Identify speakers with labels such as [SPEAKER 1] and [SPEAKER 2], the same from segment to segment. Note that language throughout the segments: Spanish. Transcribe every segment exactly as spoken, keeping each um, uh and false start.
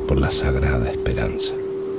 [SPEAKER 1] por la sagrada esperanza.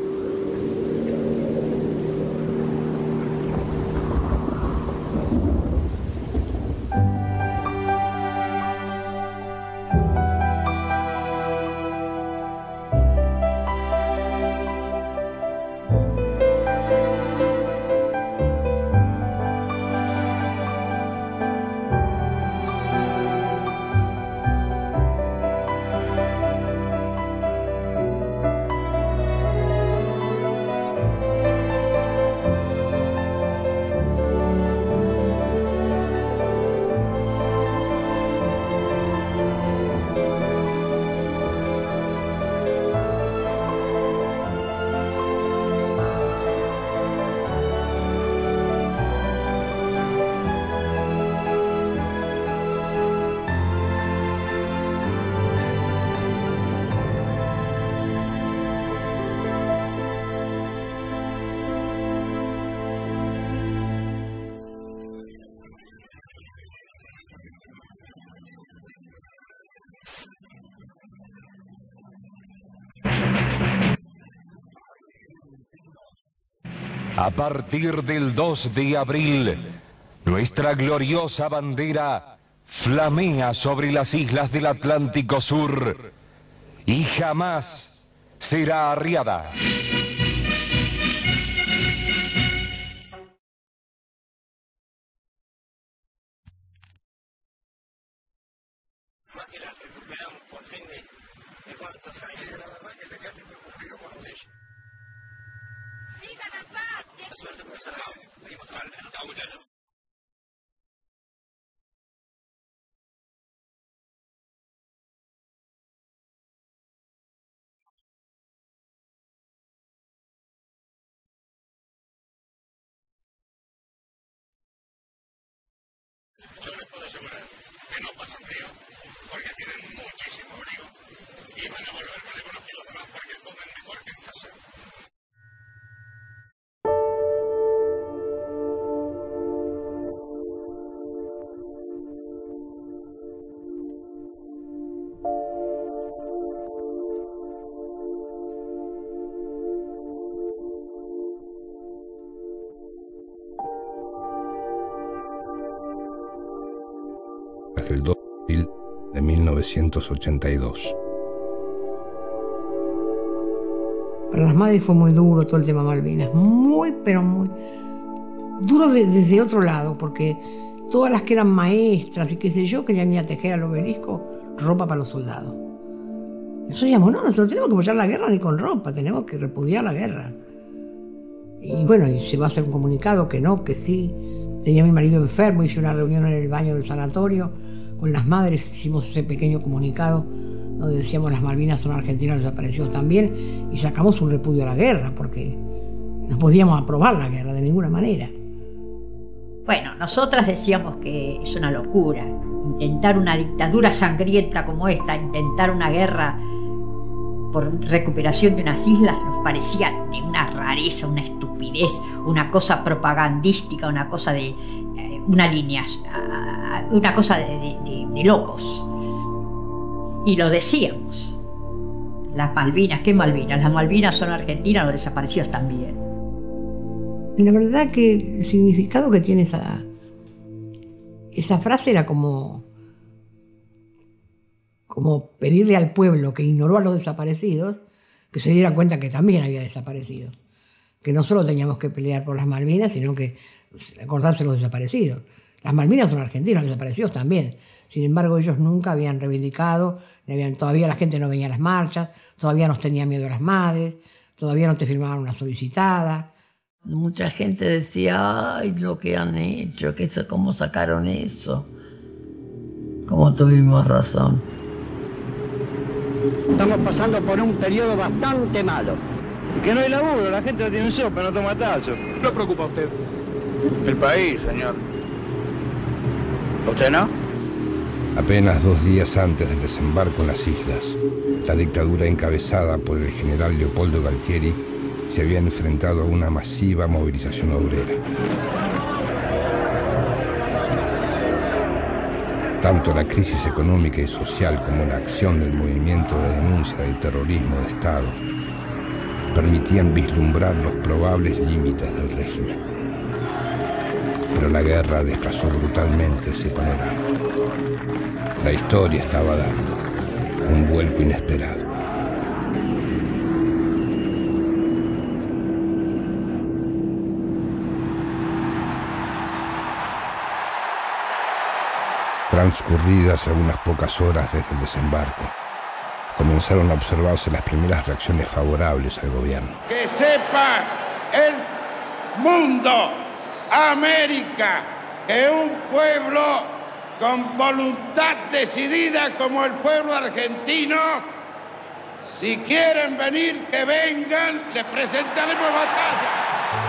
[SPEAKER 2] A partir del dos de abril, nuestra gloriosa bandera flamea sobre las islas del Atlántico Sur y jamás será arriada.
[SPEAKER 3] Yo les puedo asegurar que no pasan frío porque tienen muchísimo abrigo y van a volver con algunos kilos de más porque comen mejor que en casa.
[SPEAKER 1] El dos de abril de mil novecientos ochenta y dos.
[SPEAKER 4] Para las madres fue muy duro todo el tema Malvinas, muy, pero muy duro de, desde otro lado, porque todas las que eran maestras y qué sé yo, querían ir a tejer al obelisco ropa para los soldados. Nosotros decíamos, no, nosotros tenemos que apoyar la guerra ni con ropa, tenemos que repudiar la guerra. Y bueno, y se va a hacer un comunicado que no, que sí. Tenía a mi marido enfermo, hice una reunión en el baño del sanatorio con las madres, hicimos ese pequeño comunicado donde decíamos las Malvinas son argentinos desaparecidos también y sacamos un repudio a la guerra porque no podíamos aprobar la guerra de ninguna manera.
[SPEAKER 5] Bueno, nosotras decíamos que es una locura intentar una dictadura sangrienta como esta, intentar una guerra por recuperación de unas islas, nos parecía de una rareza, una estupidez, una cosa propagandística, una cosa de eh, una línea, uh, una cosa de, de, de, de locos. Y lo decíamos. Las Malvinas, ¿qué Malvinas? Las Malvinas son argentinas, los desaparecidos también.
[SPEAKER 4] La verdad que el significado que tiene esa, esa frase era como... como pedirle al pueblo que ignoró a los desaparecidos que se diera cuenta que también había desaparecido. Que no solo teníamos que pelear por las Malvinas, sino que acordarse de los desaparecidos. Las Malvinas son argentinos, los desaparecidos también. Sin embargo, ellos nunca habían reivindicado, habían, todavía la gente no venía a las marchas, todavía nos tenía miedo a las madres, todavía no te firmaban una solicitada.
[SPEAKER 6] Mucha gente decía, ay, lo que han hecho, que eso, cómo sacaron eso. Cómo tuvimos razón.
[SPEAKER 7] Estamos pasando por un periodo bastante malo.
[SPEAKER 8] Y que no hay laburo, la gente no tiene un sopa, no toma tacho.
[SPEAKER 9] ¿Qué le preocupa a usted?
[SPEAKER 3] El país, señor. ¿Usted no?
[SPEAKER 1] Apenas dos días antes del desembarco en las islas, la dictadura encabezada por el general Leopoldo Galtieri se había enfrentado a una masiva movilización obrera. Tanto la crisis económica y social como la acción del movimiento de denuncia del terrorismo de Estado permitían vislumbrar los probables límites del régimen. Pero la guerra desplazó brutalmente ese panorama. La historia estaba dando un vuelco inesperado. Transcurridas algunas pocas horas desde el desembarco, comenzaron a observarse las primeras reacciones favorables al gobierno.
[SPEAKER 3] Que sepa el mundo, América, que un pueblo con voluntad decidida como el pueblo argentino, si quieren venir, que vengan, les presentaremos batalla.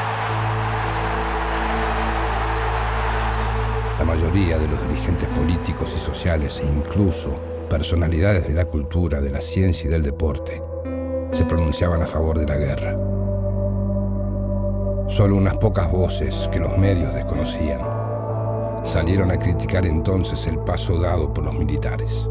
[SPEAKER 1] La mayoría de los dirigentes políticos y sociales e incluso personalidades de la cultura, de la ciencia y del deporte se pronunciaban a favor de la guerra. Solo unas pocas voces que los medios desconocían salieron a criticar entonces el paso dado por los militares.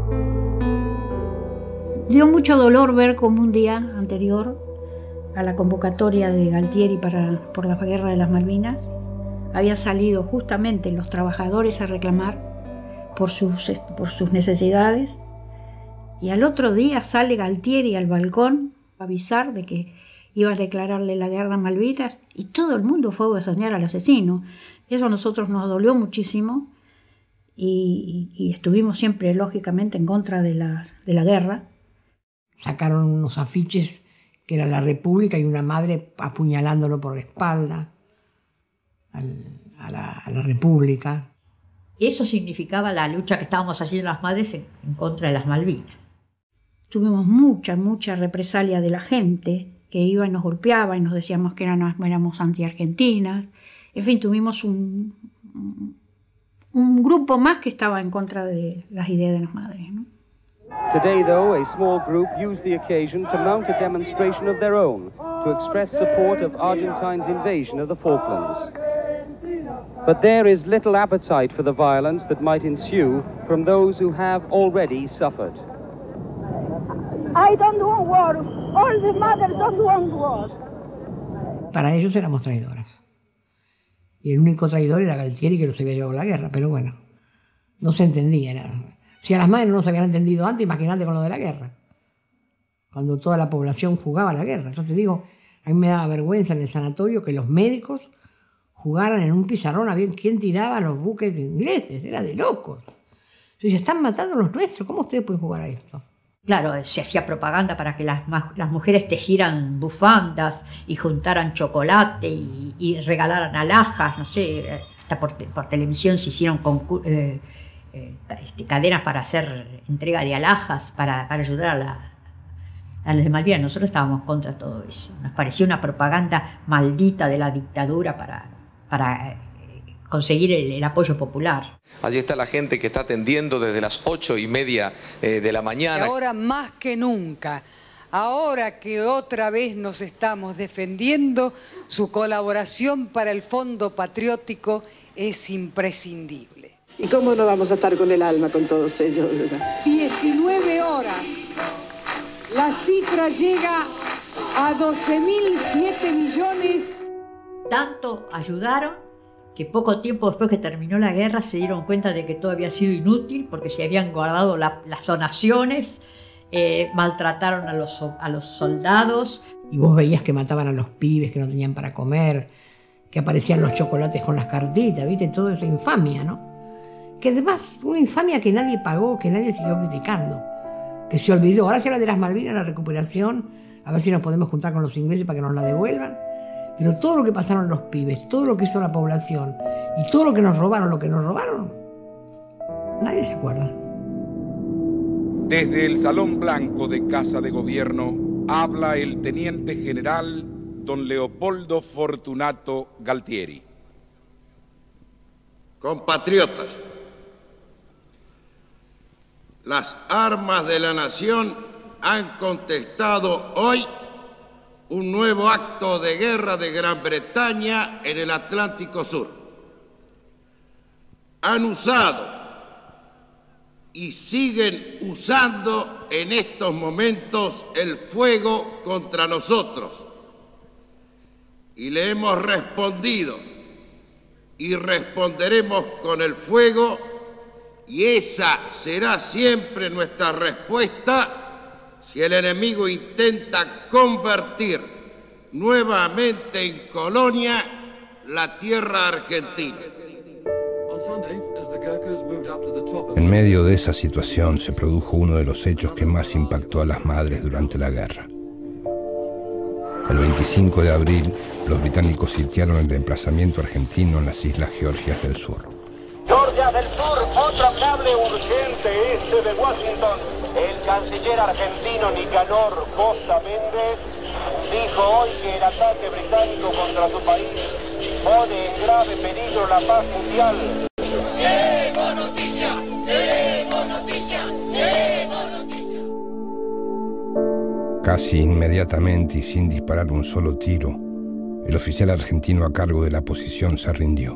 [SPEAKER 9] Dio mucho dolor ver cómo un día anterior a la convocatoria de Galtieri para, por la guerra de las Malvinas había salido justamente los trabajadores a reclamar por sus, por sus necesidades, y al otro día sale Galtieri al balcón a avisar de que iba a declararle la guerra a Malvinas, y todo el mundo fue a besoñar al asesino. Eso a nosotros nos dolió muchísimo, y, y estuvimos siempre lógicamente en contra de la, de la guerra.
[SPEAKER 4] Sacaron unos afiches que era la República y una madre apuñalándolo por la espalda al, a, la, a la República.
[SPEAKER 5] Eso significaba la lucha que estábamos haciendo las madres en, en contra de las Malvinas.
[SPEAKER 9] Tuvimos mucha, mucha represalia de la gente que iba y nos golpeaba y nos decíamos que éramos, éramos anti-argentinas. En fin, tuvimos un, un grupo más que estaba en contra de las ideas de las madres, ¿no?
[SPEAKER 10] Today, though, a small group used the occasion to mount a demonstration of their own to express support of Argentine's invasion of the Falklands. But there is little appetite for the violence that might ensue from those who have already suffered.
[SPEAKER 11] I don't want war. All the mothers don't want war.
[SPEAKER 4] Para ellos éramos traidoras. Y el único traidor era Galtieri, que los había llevado a la guerra, pero bueno, no se entendía. Era... Si a las madres no se habían entendido antes, imagínate con lo de la guerra. Cuando toda la población jugaba a la guerra. Yo te digo, a mí me daba vergüenza en el sanatorio que los médicos jugaran en un pizarrón a ver quién tiraba los buques ingleses. Era de locos. Yo decía, están matando a los nuestros, ¿cómo ustedes pueden jugar a esto?
[SPEAKER 5] Claro, se hacía propaganda para que las, las mujeres tejieran bufandas y juntaran chocolate y, y regalaran alhajas, no sé, hasta por, por televisión se hicieron concursos. Eh, Eh, este, cadenas para hacer entrega de alhajas para, para ayudar a, la, a las de Malvinas. Nosotros estábamos contra todo eso. Nos parecía una propaganda maldita de la dictadura para, para eh, conseguir el, el apoyo popular.
[SPEAKER 12] Allí está la gente que está atendiendo desde las ocho y media eh, de la mañana.
[SPEAKER 13] Y ahora más que nunca, ahora que otra vez nos estamos defendiendo, su colaboración para el Fondo Patriótico es imprescindible.
[SPEAKER 14] ¿Y cómo no vamos a estar con el alma con todos ellos, verdad?
[SPEAKER 11] diecinueve horas. La cifra llega a doce mil siete millones.
[SPEAKER 5] Tanto ayudaron que poco tiempo después que terminó la guerra se dieron cuenta de que todo había sido inútil porque se habían guardado la, las donaciones, eh, maltrataron a los, a los soldados.
[SPEAKER 4] Y vos veías que mataban a los pibes que no tenían para comer, que aparecían los chocolates con las cartitas, ¿viste? Toda esa infamia, ¿no? Que además, una infamia que nadie pagó, que nadie siguió criticando, que se olvidó. Ahora se habla de las Malvinas, la recuperación, a ver si nos podemos juntar con los ingleses para que nos la devuelvan. Pero todo lo que pasaron los pibes, todo lo que hizo la población y todo lo que nos robaron, lo que nos robaron, nadie se acuerda.
[SPEAKER 15] Desde el Salón Blanco de Casa de Gobierno habla el Teniente General don Leopoldo Fortunato Galtieri.
[SPEAKER 3] Compatriotas, las armas de la nación han contestado hoy un nuevo acto de guerra de Gran Bretaña en el Atlántico Sur. Han usado
[SPEAKER 16] y siguen usando en estos momentos el fuego contra nosotros. Y le hemos respondido y responderemos con el fuego, y esa será siempre nuestra respuesta si el enemigo intenta convertir nuevamente en colonia la tierra argentina.
[SPEAKER 1] En medio de esa situación se produjo uno de los hechos que más impactó a las madres durante la guerra. El veinticinco de abril, los británicos sitiaron el emplazamiento argentino en las Islas Georgias del Sur.
[SPEAKER 17] Georgia del Sur, otro cable urgente este de Washington. El canciller argentino Nicanor Costa Méndez dijo hoy que el ataque británico contra su país pone en grave peligro la paz mundial.
[SPEAKER 18] ¡Queremos noticia! ¡Queremos noticia! ¡Queremos noticia!
[SPEAKER 1] Casi inmediatamente y sin disparar un solo tiro, el oficial argentino a cargo de la posición se rindió.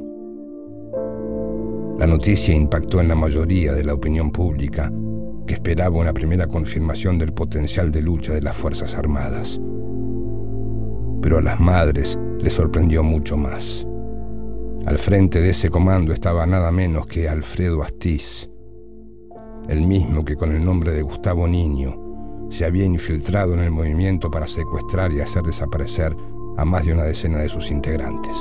[SPEAKER 1] La noticia impactó en la mayoría de la opinión pública, que esperaba una primera confirmación del potencial de lucha de las Fuerzas Armadas. Pero a las madres les sorprendió mucho más. Al frente de ese comando estaba nada menos que Alfredo Astiz, el mismo que con el nombre de Gustavo Niño se había infiltrado en el movimiento para secuestrar y hacer desaparecer a más de una decena de sus integrantes.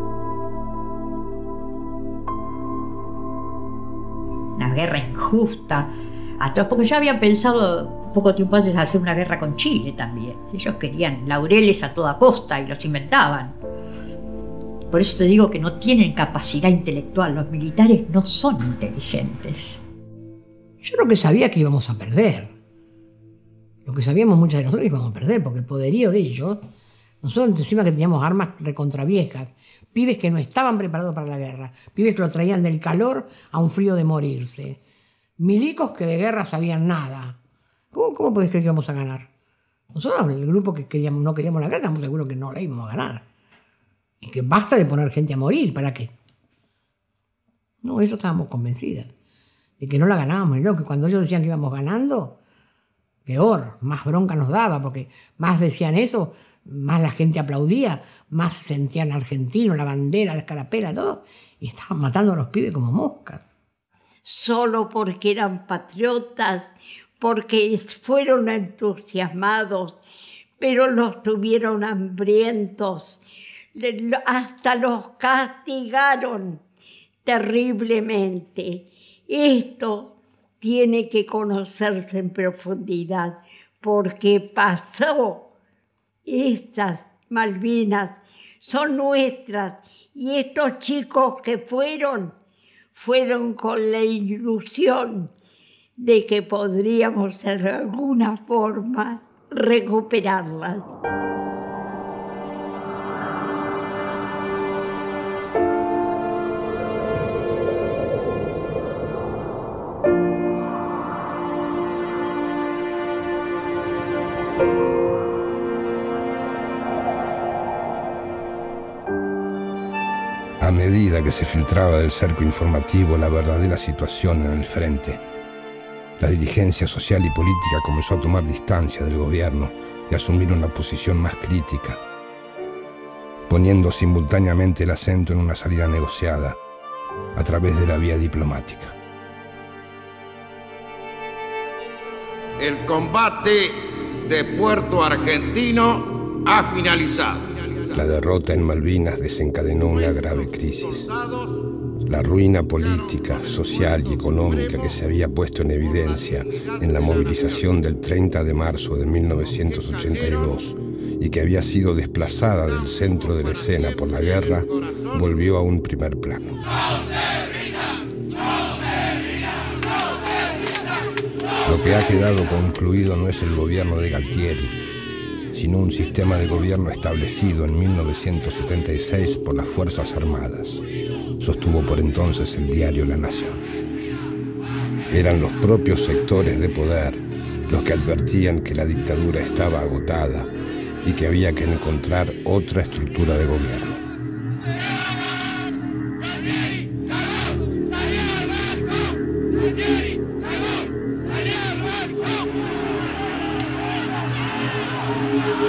[SPEAKER 5] Una guerra injusta, atroz, porque ya habían pensado poco tiempo antes hacer una guerra con Chile también. Ellos querían laureles a toda costa y los inventaban. Por eso te digo que no tienen capacidad intelectual, los militares no son inteligentes.
[SPEAKER 4] Yo lo que sabía que íbamos a perder. Lo que sabíamos muchas de nosotros que íbamos a perder, porque el poderío de ellos, nosotros encima que teníamos armas recontraviejas, pibes que no estaban preparados para la guerra, pibes que lo traían del calor a un frío de morirse, milicos que de guerra sabían nada. ¿Cómo, cómo podés creer que íbamos a ganar? Nosotros, el grupo que queríamos, no queríamos la guerra, estamos seguros que no la íbamos a ganar. Y que basta de poner gente a morir, ¿para qué? No, eso estábamos convencidas, de que no la ganábamos. Y no, que cuando ellos decían que íbamos ganando, peor, más bronca nos daba, porque más decían eso, más la gente aplaudía, más sentían argentino, la bandera, la escarapela, todo, y estaban matando a los pibes como moscas.
[SPEAKER 19] Solo porque eran patriotas, porque fueron entusiasmados, pero los tuvieron hambrientos, hasta los castigaron terriblemente. Esto tiene que conocerse en profundidad, porque pasó. Estas Malvinas son nuestras, y estos chicos que fueron, fueron con la ilusión de que podríamos de alguna forma recuperarlas.
[SPEAKER 1] A medida que se filtraba del cerco informativo la verdadera situación en el frente, la dirigencia social y política comenzó a tomar distancia del gobierno y a asumir una posición más crítica, poniendo simultáneamente el acento en una salida negociada a través de la vía diplomática.
[SPEAKER 16] El combate de Puerto Argentino ha finalizado.
[SPEAKER 1] La derrota en Malvinas desencadenó una grave crisis. La ruina política, social y económica que se había puesto en evidencia en la movilización del treinta de marzo de mil novecientos ochenta y dos y que había sido desplazada del centro de la escena por la guerra, volvió a un primer plano. Lo que ha quedado concluido no es el gobierno de Galtieri, sino un sistema de gobierno establecido en mil novecientos setenta y seis por las Fuerzas Armadas, sostuvo por entonces el diario La Nación. Eran los propios sectores de poder los que advertían que la dictadura estaba agotada y que había que encontrar otra estructura de gobierno.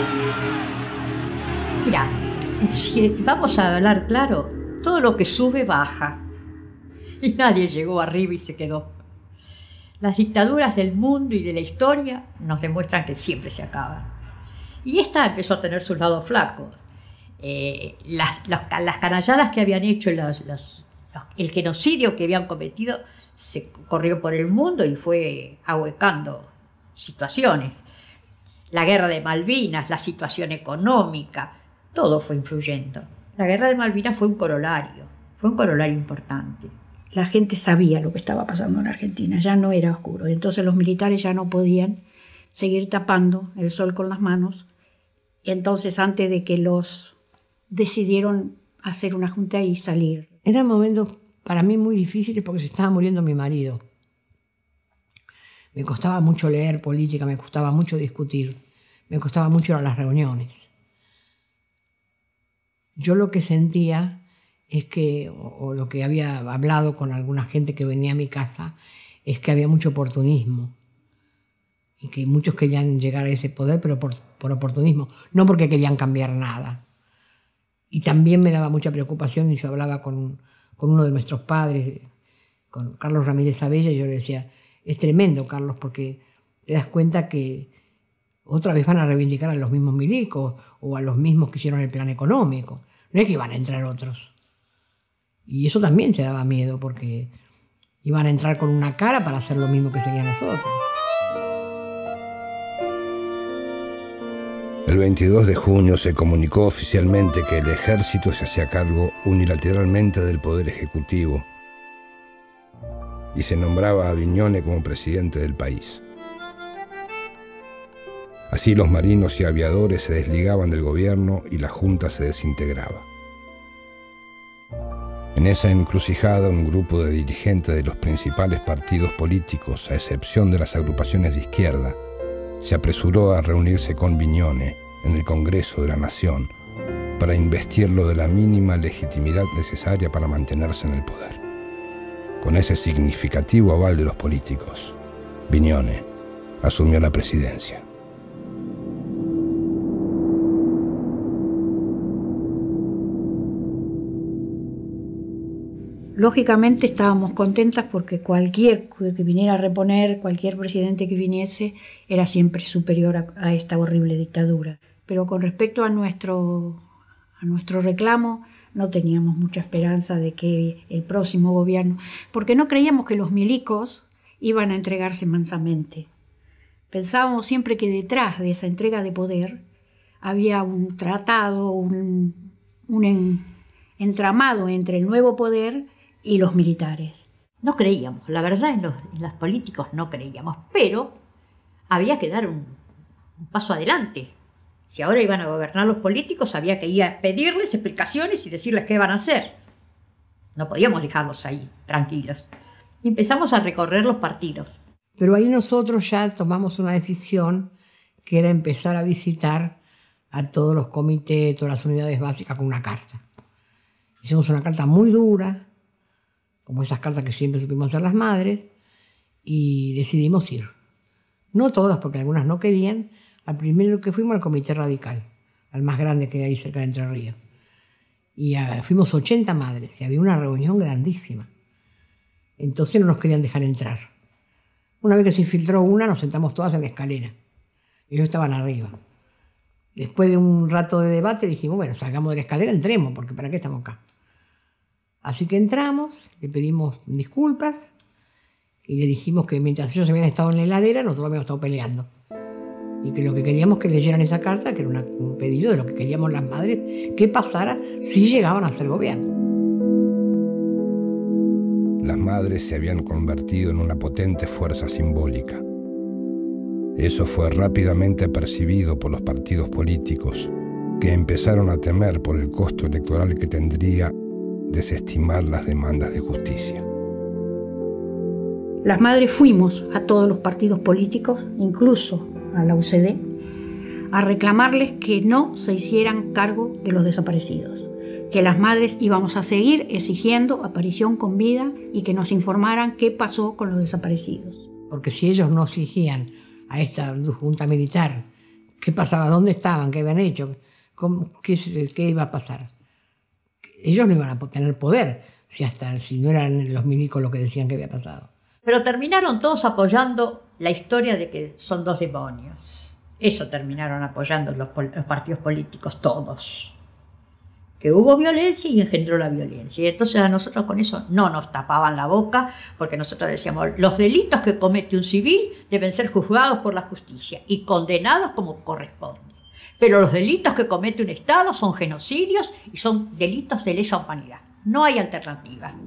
[SPEAKER 5] Mira, si vamos a hablar claro, todo lo que sube baja. Y nadie llegó arriba y se quedó. Las dictaduras del mundo y de la historia nos demuestran que siempre se acaban. Y esta empezó a tener sus lados flacos. Eh, las, las, las canalladas que habían hecho, los, los, los, el genocidio que habían cometido, se corrió por el mundo y fue ahuecando situaciones. La guerra de Malvinas, la situación económica, todo fue influyendo. La guerra de Malvinas fue un corolario, fue un corolario importante.
[SPEAKER 9] La gente sabía lo que estaba pasando en Argentina, ya no era oscuro. Entonces los militares ya no podían seguir tapando el sol con las manos. Entonces, antes de que los decidieron hacer una junta y salir.
[SPEAKER 4] Eran momentos para mí muy difíciles porque se estaba muriendo mi marido. Me costaba mucho leer política, me costaba mucho discutir, me costaba mucho ir a las reuniones. Yo lo que sentía es que, o, o lo que había hablado con alguna gente que venía a mi casa, es que había mucho oportunismo. Y que muchos querían llegar a ese poder, pero por, por oportunismo, no porque querían cambiar nada. Y también me daba mucha preocupación, y yo hablaba con, con uno de nuestros padres, con Carlos Ramírez Abella, y yo le decía, es tremendo, Carlos, porque te das cuenta que otra vez van a reivindicar a los mismos milicos o a los mismos que hicieron el plan económico. No es que iban a entrar otros. Y eso también te daba miedo, porque iban a entrar con una cara para hacer lo mismo que seguían nosotros.
[SPEAKER 1] El veintidós de junio se comunicó oficialmente que el ejército se hacía cargo unilateralmente del poder ejecutivo y se nombraba a Viñone como presidente del país. Así los marinos y aviadores se desligaban del gobierno y la junta se desintegraba. En esa encrucijada, un grupo de dirigentes de los principales partidos políticos, a excepción de las agrupaciones de izquierda, se apresuró a reunirse con Viñone en el Congreso de la Nación para investirlo de la mínima legitimidad necesaria para mantenerse en el poder. Con ese significativo aval de los políticos, Viñone asumió la presidencia.
[SPEAKER 9] Lógicamente estábamos contentas porque cualquier que viniera a reponer, cualquier presidente que viniese, era siempre superior a, a esta horrible dictadura. Pero con respecto a nuestro, a nuestro reclamo, no teníamos mucha esperanza de que el próximo gobierno, porque no creíamos que los milicos iban a entregarse mansamente. Pensábamos siempre que detrás de esa entrega de poder había un tratado, un, un en, entramado entre el nuevo poder y los militares.
[SPEAKER 5] No creíamos, la verdad en los, en los políticos no creíamos, pero había que dar un, un paso adelante. Si ahora iban a gobernar los políticos, había que ir a pedirles explicaciones y decirles qué van a hacer. No podíamos dejarlos ahí, tranquilos. Y empezamos a recorrer los partidos.
[SPEAKER 4] Pero ahí nosotros ya tomamos una decisión que era empezar a visitar a todos los comités, todas las unidades básicas con una carta. Hicimos una carta muy dura, como esas cartas que siempre supimos hacer las madres, y decidimos ir. No todas, porque algunas no querían. Al primero que fuimos al Comité Radical, al más grande que hay ahí cerca de Entre Ríos. Y uh, fuimos ochenta madres, y había una reunión grandísima. Entonces no nos querían dejar entrar. Una vez que se infiltró una, nos sentamos todas en la escalera. Ellos estaban arriba. Después de un rato de debate dijimos, bueno, salgamos de la escalera, entremos, porque ¿para qué estamos acá? Así que entramos, le pedimos disculpas y le dijimos que mientras ellos habían estado en la heladera, nosotros habíamos estado peleando. Y que lo que queríamos que leyeran esa carta, que era una, un pedido de lo que queríamos las madres, que pasara si llegaban a ser gobierno.
[SPEAKER 1] Las madres se habían convertido en una potente fuerza simbólica. Eso fue rápidamente percibido por los partidos políticos, que empezaron a temer por el costo electoral que tendría desestimar las demandas de justicia.
[SPEAKER 9] Las madres fuimos a todos los partidos políticos, incluso a la U C D, a reclamarles que no se hicieran cargo de los desaparecidos, que las madres íbamos a seguir exigiendo aparición con vida y que nos informaran qué pasó con los desaparecidos.
[SPEAKER 4] Porque si ellos no exigían a esta junta militar ¿Qué pasaba? ¿Dónde estaban? ¿Qué habían hecho? ¿Cómo, qué, ¿Qué iba a pasar? Ellos no iban a tener poder si, hasta, si no eran los milicos los que decían que había pasado.
[SPEAKER 5] Pero terminaron todos apoyando la historia de que son dos demonios. Eso terminaron apoyando los, los partidos políticos, todos. Que hubo violencia y engendró la violencia. Y entonces a nosotros con eso no nos tapaban la boca, porque nosotros decíamos, los delitos que comete un civil deben ser juzgados por la justicia y condenados como corresponde. Pero los delitos que comete un Estado son genocidios y son delitos de lesa humanidad. No hay alternativa.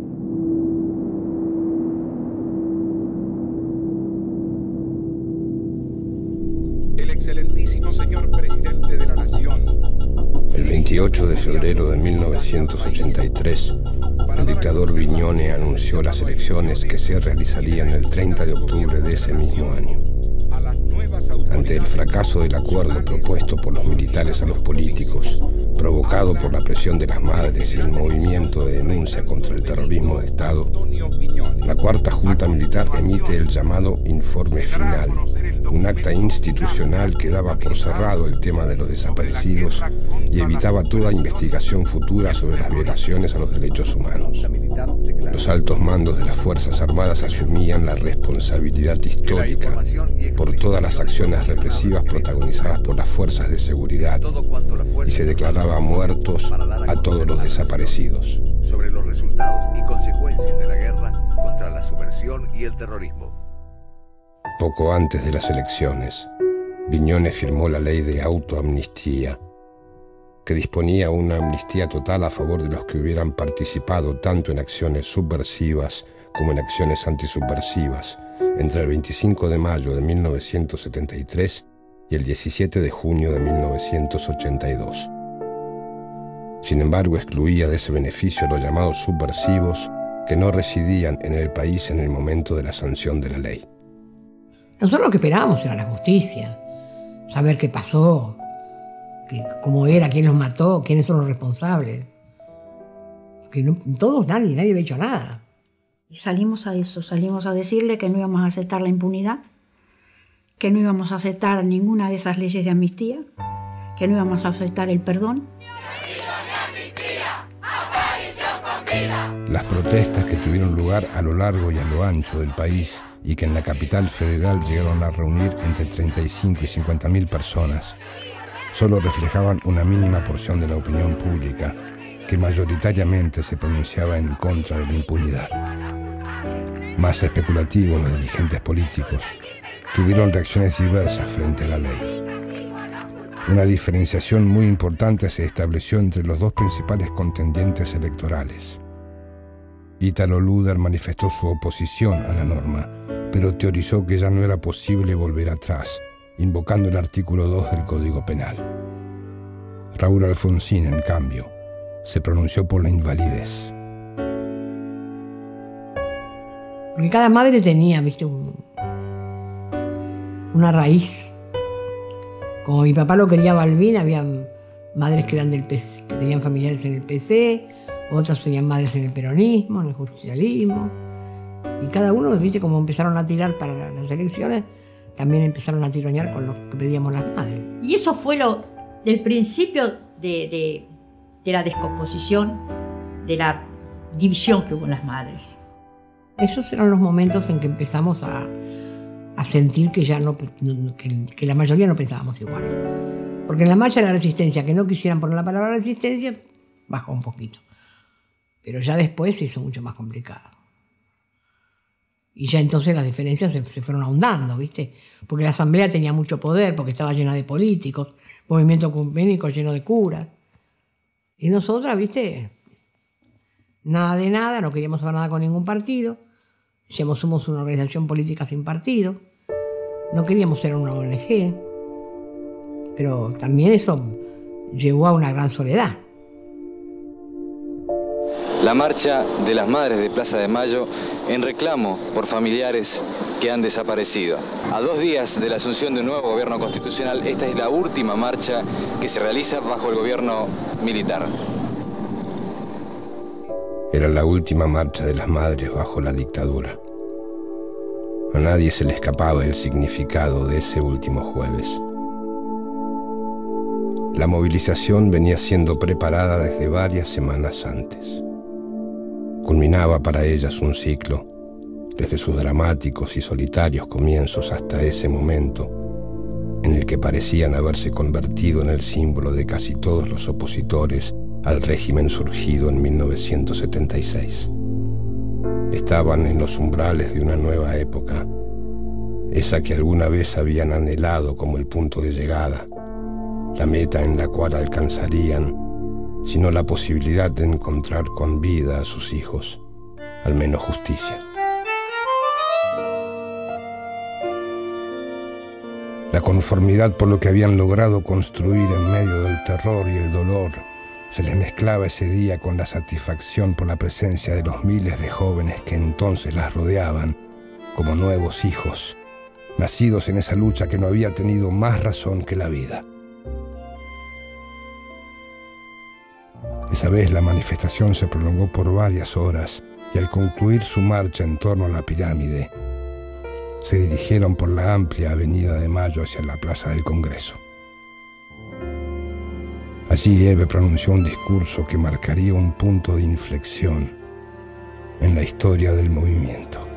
[SPEAKER 15] El excelentísimo señor presidente de la Nación.
[SPEAKER 1] El veintiocho de febrero de mil novecientos ochenta y tres, el dictador Viñone anunció las elecciones que se realizarían el treinta de octubre de ese mismo año. Ante el fracaso del acuerdo propuesto por los militares a los políticos, provocado por la presión de las madres y el movimiento de denuncia contra el terrorismo de Estado, la Cuarta Junta Militar emite el llamado Informe Final, un acta institucional que daba por cerrado el tema de los desaparecidos y evitaba toda investigación futura sobre las violaciones a los derechos humanos. Los altos mandos de las Fuerzas Armadas asumían la responsabilidad histórica por todas las acciones represivas protagonizadas por las fuerzas de seguridad y se declaraba muertos a todos los desaparecidos.
[SPEAKER 20] Sobre los resultados y consecuencias de la guerra contra la subversión y el terrorismo.
[SPEAKER 1] Poco antes de las elecciones, Viñone firmó la ley de autoamnistía, que disponía una amnistía total a favor de los que hubieran participado tanto en acciones subversivas como en acciones antisubversivas entre el veinticinco de mayo de mil novecientos setenta y tres y el diecisiete de junio de mil novecientos ochenta y dos. Sin embargo, excluía de ese beneficio a los llamados subversivos que no residían en el país en el momento de la sanción de la ley.
[SPEAKER 4] Nosotros lo que esperábamos era la justicia, saber qué pasó, qué, cómo era, quién los mató, quiénes son los responsables. Que no, todos, nadie, nadie había hecho nada.
[SPEAKER 9] Y salimos a eso, salimos a decirle que no íbamos a aceptar la impunidad, que no íbamos a aceptar ninguna de esas leyes de amnistía, que no íbamos a aceptar el perdón.
[SPEAKER 1] Las protestas que tuvieron lugar a lo largo y a lo ancho del país y que en la capital federal llegaron a reunir entre treinta y cinco y cincuenta mil personas, solo reflejaban una mínima porción de la opinión pública que mayoritariamente se pronunciaba en contra de la impunidad. Más especulativos, los dirigentes políticos tuvieron reacciones diversas frente a la ley. Una diferenciación muy importante se estableció entre los dos principales contendientes electorales. Ítalo Luder manifestó su oposición a la norma, pero teorizó que ya no era posible volver atrás, invocando el artículo dos del Código Penal. Raúl Alfonsín, en cambio, se pronunció por la invalidez.
[SPEAKER 4] Porque cada madre tenía, viste, un, una raíz. Como mi papá lo quería Balbín, había madres que, eran del P C, que tenían familiares en el P C, otras tenían madres en el peronismo, en el justicialismo. Y cada uno, viste, como empezaron a tirar para las elecciones, también empezaron a tironear con lo que pedíamos las madres.
[SPEAKER 5] Y eso fue lo del principio de, de, de la descomposición, de la división que hubo en las madres.
[SPEAKER 4] Esos eran los momentos en que empezamos a, a sentir que ya no, que, que la mayoría no pensábamos igual. Porque en la marcha de la resistencia, que no quisieran poner la palabra resistencia, bajó un poquito. Pero ya después se hizo mucho más complicado. Y ya entonces las diferencias se, se fueron ahondando, ¿viste? Porque la asamblea tenía mucho poder, porque estaba llena de políticos, movimiento ecuménico lleno de curas. Y nosotras, ¿viste? Nada de nada, no queríamos saber nada con ningún partido. Decíamos, somos una organización política sin partido. No queríamos ser una O N G. Pero también eso llevó a una gran soledad.
[SPEAKER 21] La marcha de las Madres de Plaza de Mayo en reclamo por familiares que han desaparecido. A dos días de la asunción de un nuevo gobierno constitucional, esta es la última marcha que se realiza bajo el gobierno militar.
[SPEAKER 1] Era la última marcha de las madres bajo la dictadura. A nadie se le escapaba el significado de ese último jueves. La movilización venía siendo preparada desde varias semanas antes. Culminaba para ellas un ciclo, desde sus dramáticos y solitarios comienzos hasta ese momento, en el que parecían haberse convertido en el símbolo de casi todos los opositores al régimen surgido en mil novecientos setenta y seis. Estaban en los umbrales de una nueva época, esa que alguna vez habían anhelado como el punto de llegada, la meta en la cual alcanzarían, sino la posibilidad de encontrar con vida a sus hijos, al menos justicia. La conformidad por lo que habían logrado construir en medio del terror y el dolor se les mezclaba ese día con la satisfacción por la presencia de los miles de jóvenes que entonces las rodeaban como nuevos hijos, nacidos en esa lucha que no había tenido más razón que la vida. Esa vez la manifestación se prolongó por varias horas y al concluir su marcha en torno a la pirámide, se dirigieron por la amplia avenida de Mayo hacia la Plaza del Congreso. Allí Eve pronunció un discurso que marcaría un punto de inflexión en la historia del movimiento.